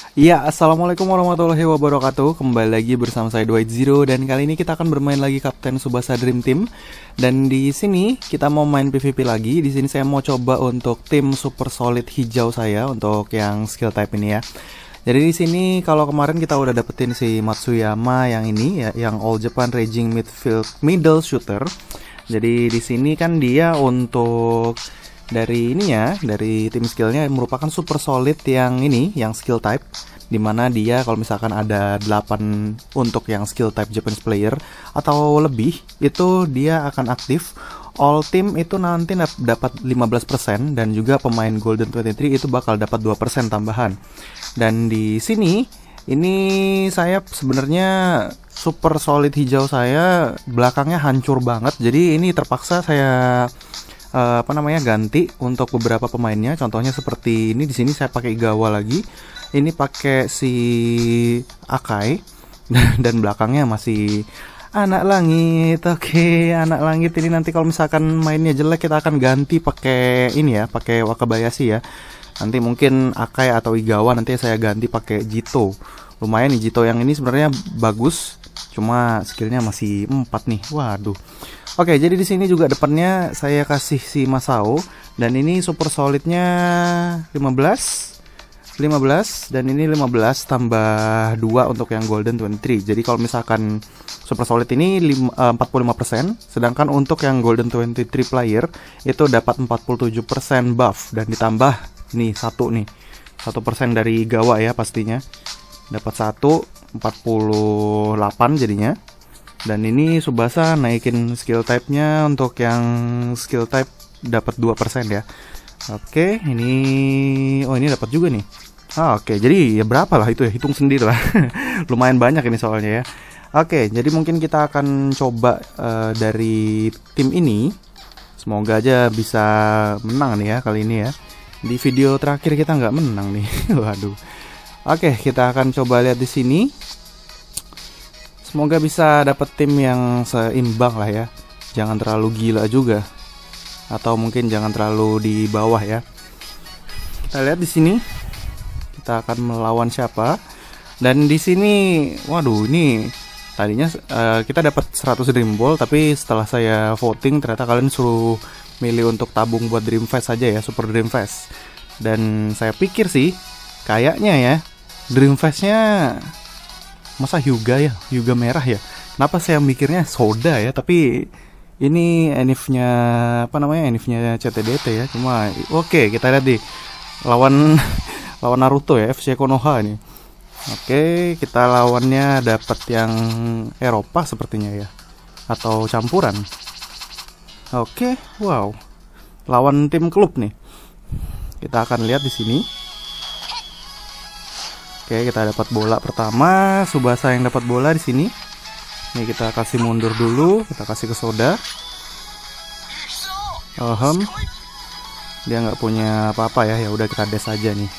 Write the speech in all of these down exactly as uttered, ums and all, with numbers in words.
Iya, assalamualaikum warahmatullahi wabarakatuh. Kembali lagi bersama saya Dwight Zero dan kali ini kita akan bermain lagi Kapten Tsubasa Dream Team. Dan di sini kita mau main P V P lagi. Di sini saya mau coba untuk tim super solid hijau saya untuk yang skill type ini ya. Jadi di sini kalau kemarin kita udah dapetin si Matsuyama yang ini ya, yang All Japan Raging Midfield Middle Shooter. Jadi di sini kan dia untuk dari ininya, dari tim skillnya merupakan super solid yang ini, yang skill type, dimana dia kalau misalkan ada delapan untuk yang skill type Japanese player atau lebih, itu dia akan aktif. All team itu nanti dapat lima belas persen dan juga pemain Golden dua puluh tiga itu bakal dapat dua persen tambahan. Dan di sini ini saya sebenarnya super solid hijau saya belakangnya hancur banget. Jadi ini terpaksa saya Uh, apa namanya ganti untuk beberapa pemainnya. Contohnya seperti ini, di sini saya pakai Igawa lagi. Ini pakai si Akai dan belakangnya masih anak langit. Oke, okay, anak langit ini nanti kalau misalkan mainnya jelek kita akan ganti pakai ini ya, pakai Wakabayashi ya. Nanti mungkin Akai atau Igawa nanti saya ganti pakai Jito. Lumayan nih Jito yang ini sebenarnya bagus. Cuma skillnya masih empat nih. Waduh. Oke, jadi di sini juga depannya saya kasih si Masao dan ini super solidnya lima belas dan ini lima belas tambah dua untuk yang Golden dua puluh tiga. Jadi kalau misalkan super solid ini empat puluh lima persen, sedangkan untuk yang Golden dua puluh tiga player itu dapat empat puluh tujuh persen buff dan ditambah nih satu nih. satu persen dari Gawa ya pastinya. Dapat satu, empat puluh delapan jadinya. Dan ini Tsubasa naikin skill type-nya untuk yang skill type dapat dua persen ya. Oke, ini oh ini dapat juga nih. Ah, oke, jadi ya berapa lah itu ya, hitung sendiri lah. Lumayan banyak ini soalnya ya. Oke, jadi mungkin kita akan coba uh, dari tim ini. Semoga aja bisa menang nih ya kali ini ya. Di video terakhir kita nggak menang nih. Waduh. Oke, kita akan coba lihat di sini. Semoga bisa dapat tim yang seimbang lah ya. Jangan terlalu gila juga. Atau mungkin jangan terlalu di bawah ya. Kita lihat di sini. Kita akan melawan siapa? Dan di sini, waduh, ini tadinya uh, kita dapat seratus Dream Ball, tapi setelah saya voting ternyata kalian suruh milih untuk tabung buat Dream Fest aja ya, Super Dream Fest. Dan saya pikir sih kayaknya ya Dream Fest-nya masa Hyuga ya, Hyuga merah ya. Kenapa saya mikirnya soda ya, tapi ini enif-nya apa namanya, enif-nya C T D T ya. Cuma oke, okay, kita lihat di lawan lawan Naruto ya, F C Konoha ini. Oke, okay, kita lawannya dapat yang Eropa sepertinya ya, atau campuran. Oke, okay, wow. Lawan tim klub nih. Kita akan lihat di sini. Oke, kita dapat bola pertama, Tsubasa yang dapat bola di sini. Ini kita kasih mundur dulu, kita kasih ke Soda. Ahem. Dia nggak punya apa-apa ya, ya udah kita dash aja nih.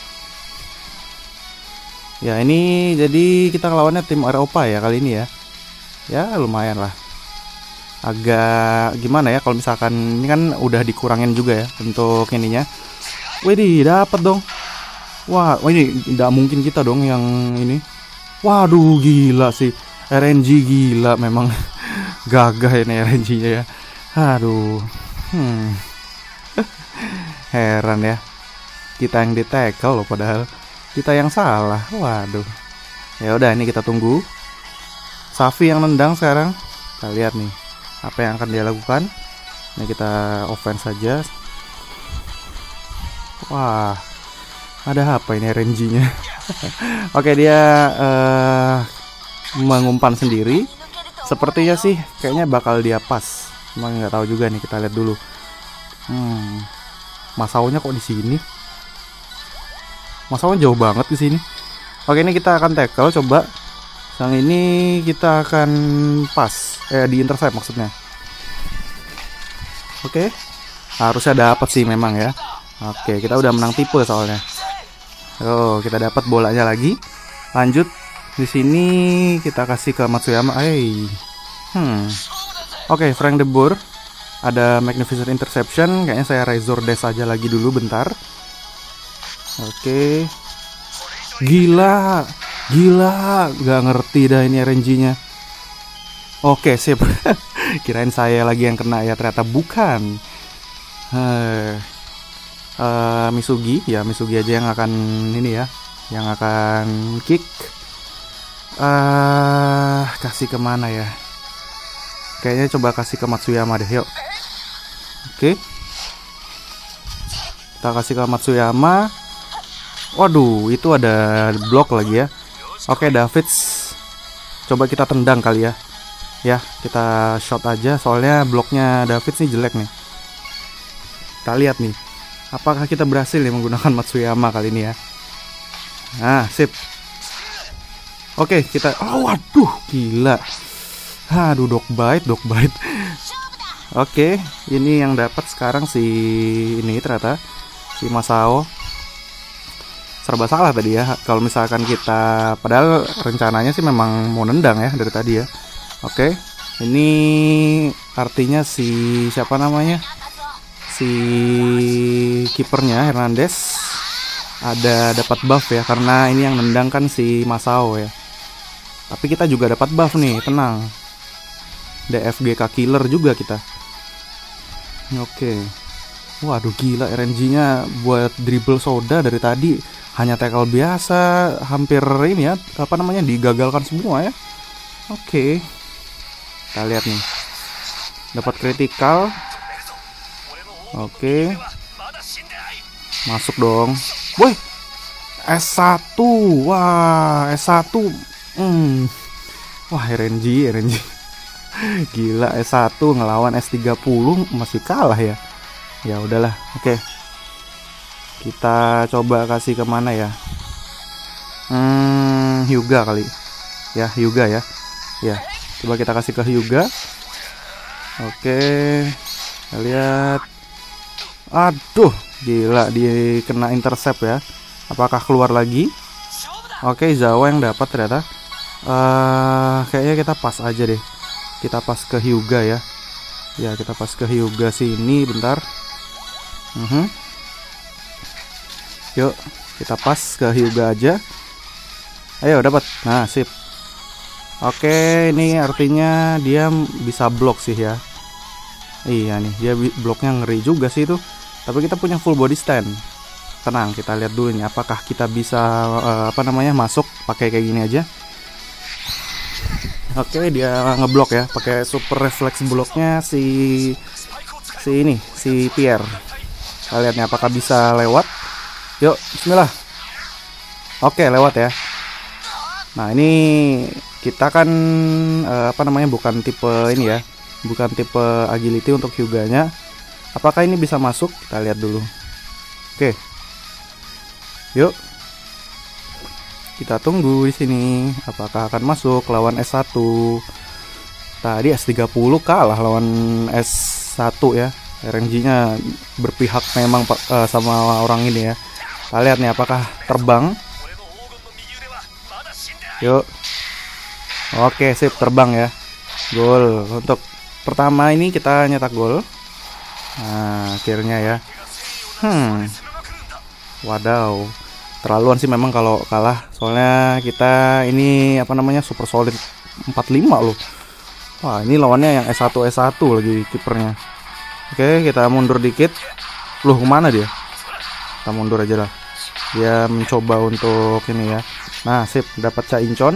Ya ini jadi kita lawannya tim Eropa ya kali ini ya. Ya lumayan lah. Agak gimana ya kalau misalkan ini kan udah dikurangin juga ya untuk ininya. Widih, dapat dong. Wah, oh ini tidak mungkin kita dong yang ini. Waduh, gila sih. R N G gila memang. Gagah ini R N G-nya ya. Aduh. Hmm. Heran ya. Kita yang di-tackle loh padahal kita yang salah. Waduh. Ya udah, ini kita tunggu. Safi yang nendang sekarang. Kita lihat nih apa yang akan dia lakukan. Ini kita offense saja. Wah. Ada apa ini R N G-nya? Oke, dia uh, mengumpan sendiri. Sepertinya sih kayaknya bakal dia pas. Emang nggak tahu juga nih, kita lihat dulu. Hmm. Masaunya kok di sini? Masaunya jauh banget di sini. Oke, ini kita akan tackle coba. Yang ini kita akan pas. Eh di intercept maksudnya. Oke. Harusnya dapat sih memang ya. Oke, kita udah menang tipe soalnya. Oh, kita dapat bolanya lagi. Lanjut di sini kita kasih ke Matsuyama. Hey. Hmm. Oke, okay, Frank de Boer. Ada Magnificent Interception. Kayaknya saya Razor Dash aja lagi dulu bentar. Oke. Okay. Gila, gila, nggak ngerti dah ini R N G-nya. Oke, sip. Kirain saya lagi yang kena ya, ternyata bukan. Uh, uh, Misugi, ya Misugi aja yang akan ini ya, yang akan kick. Uh, kasih kemana ya? Kayaknya coba kasih ke Matsuyama deh, yuk. Oke, kita kasih ke Matsuyama. Waduh, itu ada blok lagi ya. Oke, Davids, coba kita tendang kali ya. Ya, kita shot aja, soalnya bloknya Davids nih jelek nih. Kita lihat nih, apakah kita berhasil ya menggunakan Matsuyama kali ini ya. Nah, sip. Oke, kita, oh waduh, gila. Aduh, dog bite, dog bite. Oke, ini yang dapat sekarang si ini ternyata si Masao. Serba salah tadi ya. Kalau misalkan kita, padahal rencananya sih memang mau nendang ya dari tadi ya. Oke, ini artinya si siapa namanya, si kipernya Hernandez ada dapat buff ya, karena ini yang nendang kan si Masao ya. Tapi kita juga dapat buff nih, tenang. D F G K killer juga kita. Oke, waduh gila R N G-nya buat dribble soda dari tadi. Hanya tackle biasa, hampir ini ya, apa namanya, digagalkan semua ya. Oke, kita lihat nih, dapat kritikal. Oke, masuk dong. Woi, S satu, wah S satu, hmm. Wah R N G, R N G, gila S satu ngelawan S tiga puluh masih kalah ya. Ya udahlah, oke. Kita coba kasih kemana ya? Hmm, Hyuga kali. Ya, Hyuga ya. Ya, coba kita kasih ke Hyuga. Oke, kita lihat. Aduh, gila, dia kena intercept ya. Apakah keluar lagi? Oke, Zawa yang dapat ternyata. Uh, kayaknya kita pas aja deh. Kita pas ke Hyuga ya. Ya, kita pas ke Hyuga sini bentar. Uh-huh. Yuk, kita pas ke Hyuga aja. Ayo, dapat. Nah, sip. Oke, ini artinya dia bisa blok sih ya. Iya nih, dia bloknya ngeri juga sih itu. Tapi kita punya full body stand. Tenang, kita lihat dulu nih apakah kita bisa uh, apa namanya masuk pakai kayak gini aja. Oke, dia ngeblok ya, pakai super reflex bloknya si si ini, si Pierre. Kita lihat nih apakah bisa lewat. Yuk, bismillah. Oke, lewat ya. Nah, ini kita kan uh, apa namanya, bukan tipe ini ya, bukan tipe agility untuk Hyuganya. Apakah ini bisa masuk? Kita lihat dulu. Oke. Yuk. Kita tunggu di sini apakah akan masuk lawan S satu. Tadi S tiga puluh kalah lawan S satu ya. R N G-nya berpihak memang uh, sama orang ini ya. Kita lihat nih apakah terbang. Yuk. Oke, sip, terbang ya. Gol. Untuk pertama ini kita nyetak gol. Nah, akhirnya ya. Hmm. Wadaw. Terlaluan sih memang kalau kalah. Soalnya kita ini apa namanya, super solid empat lima loh. Wah, ini lawannya yang S satu S satu lagi kipernya. Oke, kita mundur dikit. Loh, kemana dia? Kita mundur aja lah. Dia mencoba untuk ini ya. Nah, sip, dapat Cha Incheon.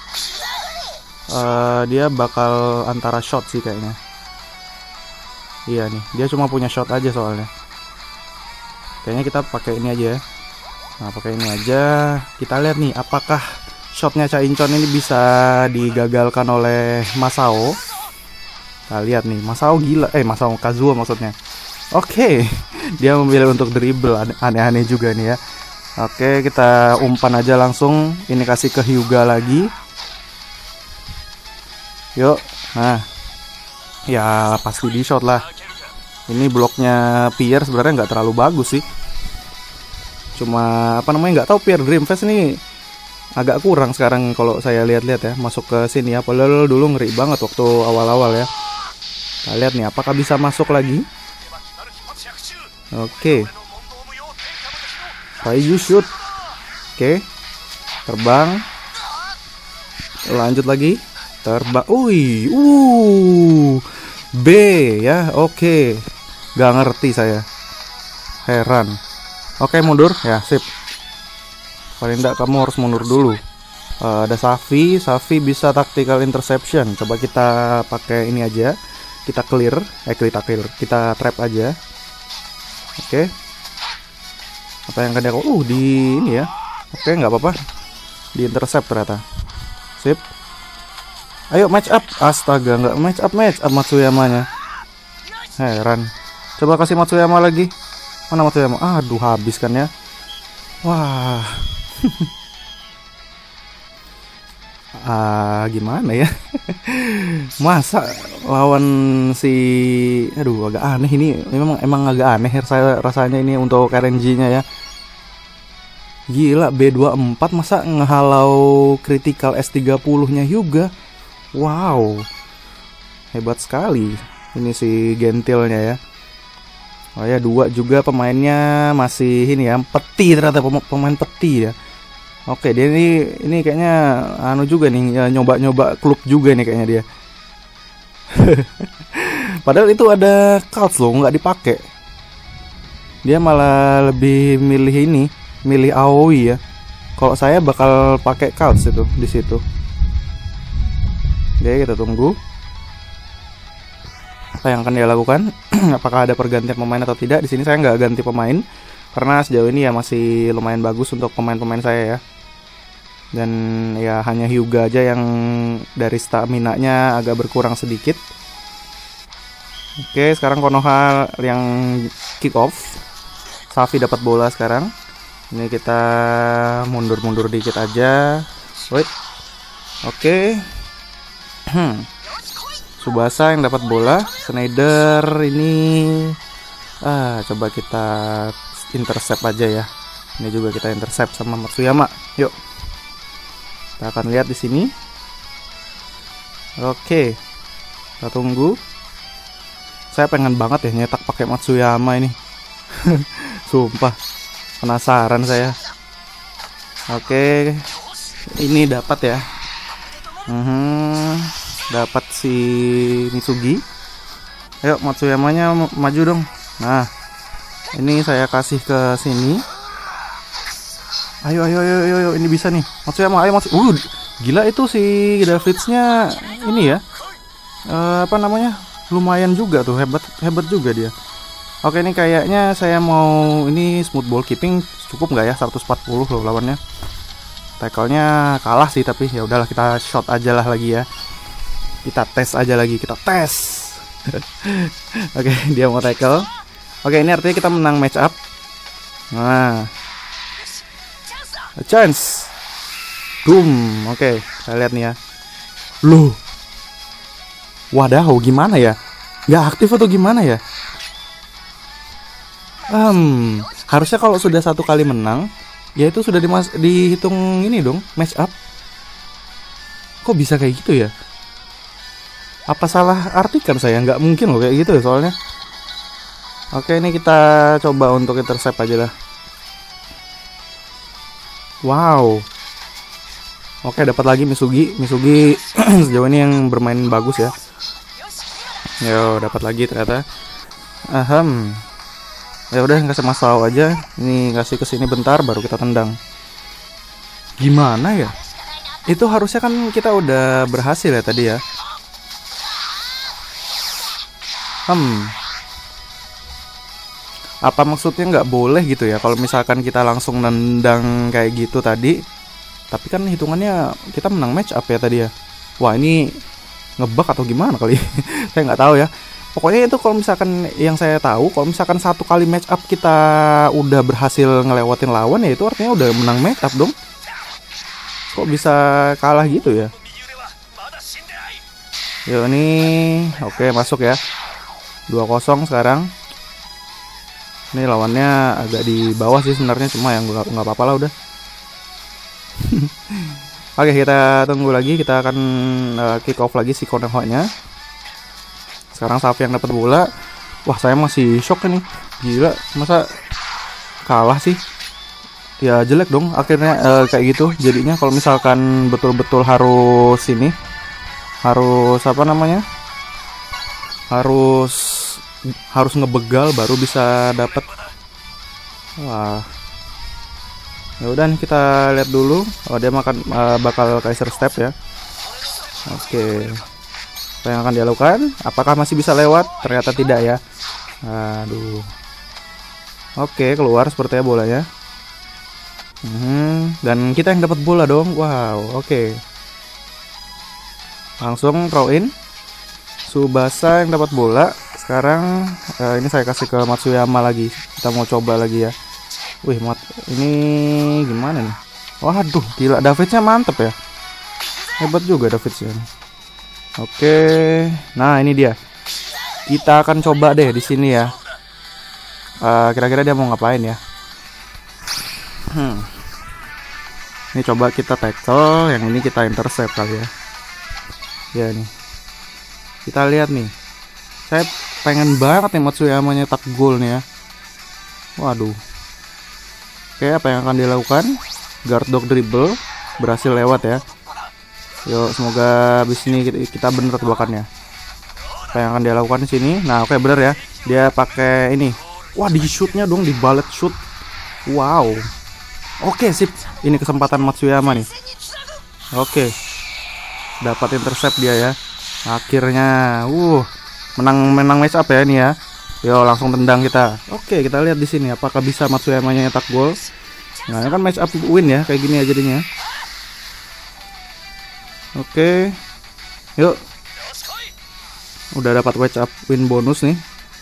Uh, dia bakal antara shot sih kayaknya. Iya nih, dia cuma punya shot aja soalnya. Kayaknya kita pakai ini aja ya. Nah, pakai ini aja. Kita lihat nih apakah shotnya Cha Incheon ini bisa digagalkan oleh Masao. Kita lihat nih, Masao gila. Eh, Masao Kazuo maksudnya. Oke, dia memilih untuk dribble, aneh-aneh juga nih ya. Oke, kita umpan aja langsung. Ini kasih ke Hyuga lagi. Yuk, nah, ya pasti di shot lah. Ini bloknya Pierre sebenarnya nggak terlalu bagus sih. Cuma apa namanya, nggak tahu, Pierre Dreamfast ini agak kurang sekarang kalau saya lihat-lihat ya, masuk ke sini ya. Padahal dulu ngeri banget waktu awal-awal ya. Kita lihat nih apakah bisa masuk lagi. Oke. Raiju shoot. Oke. Terbang. Lanjut lagi. Terbang. Ui, uh, B ya, oke. Gak ngerti saya. Heran. Oke, mundur ya, sip. Paling enggak kamu harus mundur dulu. Uh, ada Safi, Safi bisa tactical interception. Coba kita pakai ini aja. Kita clear, eh kita clear, kita trap aja. Oke. Apa yang akan dia uh di ini ya. Oke, nggak apa-apa. Di intercept ternyata. Sip. Ayo match up. Astaga, nggak match up match up Matsuyama-nya. Heran. Coba kasih Matsuyama lagi. Mana Matsuyama? Aduh, habis kan ya. Wah. Ah, gimana ya? Masa lawan si, aduh, agak aneh ini. Memang emang agak aneh saya rasanya ini untuk R N G-nya ya. Gila, B dua puluh empat masa ngehalau critical S tiga puluh-nya juga. Wow. Hebat sekali ini si Gentilnya ya. Oh ya, dua juga pemainnya masih ini ya, peti ternyata, pemain peti ya. Oke, dia ini ini kayaknya anu juga nih, ya, nyoba-nyoba klub juga nih kayaknya dia. Padahal itu ada cards loh, nggak dipakai. Dia malah lebih milih ini, milih A O E ya. Kalau saya bakal pakai cards itu di situ. Oke, kita tunggu. Apa yang akan dia lakukan? Apakah ada pergantian pemain atau tidak? Di sini saya nggak ganti pemain karena sejauh ini ya masih lumayan bagus untuk pemain-pemain saya ya. Dan ya hanya Hyuga aja yang dari stamina-nya agak berkurang sedikit. Oke, sekarang Konoha yang kick off. Safi dapat bola sekarang. Ini kita mundur-mundur dikit aja. Wait. Oke. Tsubasa yang dapat bola. Schneider ini ah coba kita intercept aja ya. Ini juga kita intercept sama Matsuyama. Yuk. Kita akan lihat di sini. Oke. Kita tunggu. Saya pengen banget ya nyetak pakai Matsuyama ini. Sumpah. Penasaran saya. Oke. Ini dapat ya. Hmm, dapat si Mitsugi. Ayo Matsuyama-nya maju dong. Nah, ini saya kasih ke sini. Ayo, ayo, ayo, ayo, ayo, ini bisa nih. Matsuyama, ayo Matsuyama. Uh, gila itu si Davids-nya ini ya. Uh, apa namanya? Lumayan juga tuh, hebat, hebat juga dia. Oke, ini kayaknya saya mau ini smooth ball keeping cukup nggak ya? seratus empat puluh loh lawannya. Tackle-nya kalah sih, tapi ya udahlah kita shot aja lah lagi ya. Kita tes aja lagi, kita tes. Oke, dia mau tackle. Oke, ini artinya kita menang match up. Nah, a chance. Boom. Oke, kita lihat nih ya. Loh. Wadaw, gimana ya? Nggak aktif atau gimana ya? Hmm, harusnya kalau sudah satu kali menang, ya itu sudah dimas dihitung ini dong, match up. Kok bisa kayak gitu ya? Apa salah artikan saya? Nggak mungkin loh kayak gitu ya soalnya. Oke, ini kita coba untuk intercept aja lah. Wow. Oke, dapat lagi Mitsugi. Mitsugi sejauh ini yang bermain bagus ya. Yo, dapat lagi ternyata. Ahem. Ya udah, nggak masalah aja. Ini kasih ke sini bentar baru kita tendang. Gimana ya? Itu harusnya kan kita udah berhasil ya tadi ya. Hmm. Apa maksudnya nggak boleh gitu ya kalau misalkan kita langsung nendang kayak gitu tadi? Tapi kan hitungannya kita menang match up ya tadi ya. Wah, ini ngebug atau gimana kali? Saya nggak tahu ya. Pokoknya itu kalau misalkan yang saya tahu, kalau misalkan satu kali match up kita udah berhasil ngelewatin lawan ya itu artinya udah menang match up dong. Kok bisa kalah gitu ya? Yuk ini, oke masuk ya. dua kosong sekarang. Ini lawannya agak di bawah sih sebenarnya, cuma yang nggak nggak apa-apa lah udah. Oke, kita tunggu lagi, kita akan uh, kick off lagi si Konoha-nya. Sekarang Safi yang dapat bola. Wah, saya masih shock nih. Gila, masa kalah sih? ya jelek dong akhirnya uh, kayak gitu jadinya. Kalau misalkan betul-betul harus ini, harus apa namanya, harus harus ngebegal baru bisa dapat. Wah, ya udah nih kita lihat dulu. Oh, dia makan uh, bakal Kaiser Step ya. Oke, apa yang akan dia lakukan? Apakah masih bisa lewat? Ternyata tidak ya. Aduh. Oke, keluar sepertinya bolanya. Hmm, dan kita yang dapat bola dong. Wow, oke. Langsung throw in. Tsubasa yang dapat bola. Sekarang uh, ini saya kasih ke Matsuyama lagi. Kita mau coba lagi ya. Wih, mat ini gimana nih? Waduh, gila, Davidsnya mantep ya. Hebat juga Davidsnya. Oke, nah ini dia. Kita akan coba deh di sini ya. Uh, kira-kira dia mau ngapain ya? Hmm. Ini coba kita tackle, yang ini kita intercept kali ya. Ya nih. Kita lihat nih. Saya pengen banget nih Matsuyama nyetak gol nih ya. Waduh. Oke, apa yang akan dilakukan? Guard dog dribble, berhasil lewat ya. Yuk, semoga abis ini kita bener tebakannya. Apa yang akan dia lakukan di sini? Nah, oke, bener ya. Dia pakai ini. Wah, di shootnya dong, di bullet shoot. Wow. Oke, sip. Ini kesempatan Matsuyama nih. Oke. Dapat intercept dia ya. Akhirnya, uh, menang menang match up ya ini ya. Yo, langsung tendang kita. Oke, kita lihat di sini apakah bisa Matsuyama nyetak gol. Nah, ini kan match up win ya, kayak gini ya jadinya. Oke. Yuk. Udah dapat match up win bonus nih.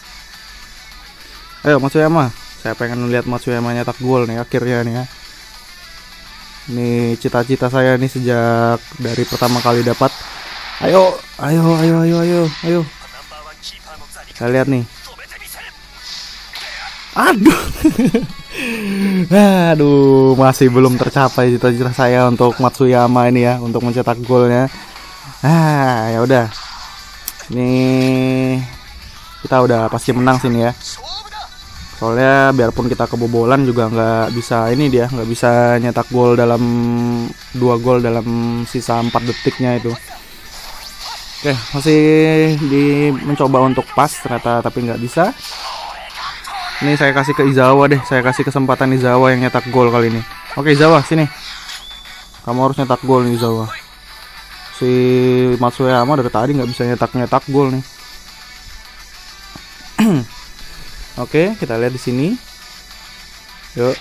Ayo Matsuyama. Saya pengen lihat Matsuyama nyetak gol nih akhirnya nih ya. Ini cita-cita saya nih sejak dari pertama kali dapat. Ayo, ayo, ayo, ayo, ayo, ayo. Kita lihat nih. Aduh. Aduh, masih belum tercapai cita-cita saya untuk Matsuyama ini ya, untuk mencetak golnya. Ah, ya udah. Ini kita udah pasti menang sini ya. Soalnya biarpun kita kebobolan juga nggak bisa ini dia, nggak bisa nyetak gol dalam dua gol dalam sisa empat detiknya itu. Oke, masih di mencoba untuk pas ternyata tapi nggak bisa. Ini saya kasih ke Izawa deh, saya kasih kesempatan Izawa yang nyetak gol kali ini. Oke Izawa, sini. Kamu harus nyetak gol nih Izawa. Si Matsuyama dari tadi nggak bisa nyetak-nyetak gol nih. Oke, kita lihat di sini. Yuk.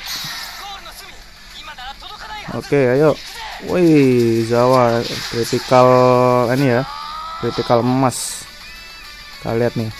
Oke, ayo. Wih, Izawa critical ini ya. Critical emas. Kita lihat nih.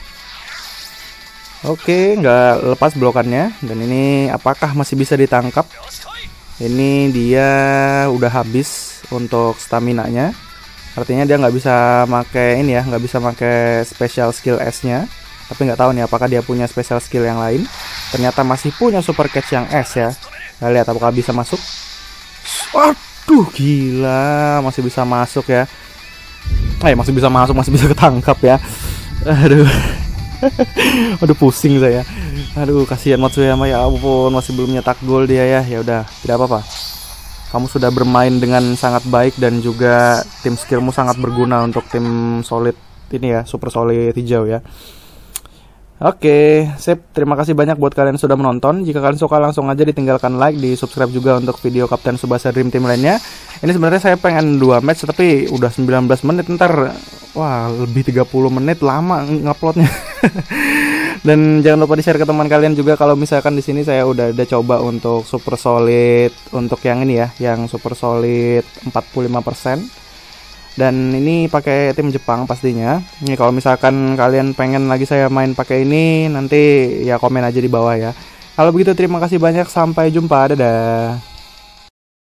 Oke, nggak lepas blokannya. Dan ini apakah masih bisa ditangkap? Ini dia udah habis untuk stamina-nya. Artinya dia nggak bisa pakai ini ya, nggak bisa pakai special skill S-nya. Tapi nggak tahu nih apakah dia punya special skill yang lain. Ternyata masih punya super catch yang S ya. Kita lihat apakah bisa masuk. Waduh, gila, masih bisa masuk ya. Eh, masih bisa masuk, masih bisa ketangkap ya. Aduh. Aduh, pusing saya. Aduh, kasihan Matsuyama ya ampun, masih belum nyetak gol dia ya. Ya udah, tidak apa-apa. Kamu sudah bermain dengan sangat baik dan juga tim skillmu sangat berguna untuk tim solid ini ya, super solid hijau ya. Oke, sip. Terima kasih banyak buat kalian yang sudah menonton. Jika kalian suka langsung aja ditinggalkan like, di subscribe juga untuk video Kapten Tsubasa Dream Team lainnya. Ini sebenarnya saya pengen dua match tapi udah sembilan belas menit, ntar wah lebih tiga puluh menit, lama nguploadnya. Dan jangan lupa di-share ke teman kalian juga kalau misalkan di sini saya udah ada coba untuk super solid, untuk yang ini ya, yang super solid empat puluh lima persen. Dan ini pakai tim Jepang pastinya. Ini kalau misalkan kalian pengen lagi saya main pakai ini, nanti ya komen aja di bawah ya. Kalau begitu terima kasih banyak, sampai jumpa, dadah.